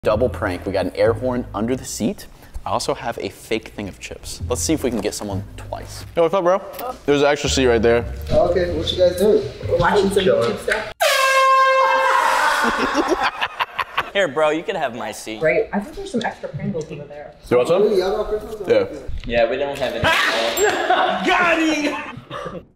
Double prank. We got an air horn under the seat. I also have a fake thing of chips. Let's see if we can get someone twice. Yo, what's up, bro? There's an extra seat right there. Oh, okay, what you guys doing? Watching some YouTube stuff. Here, bro, you can have my seat. Great. I think there's some extra Pringles over there. You want some? Really? Y'all got Pringles? Yeah. Yeah, we don't have any. Got him!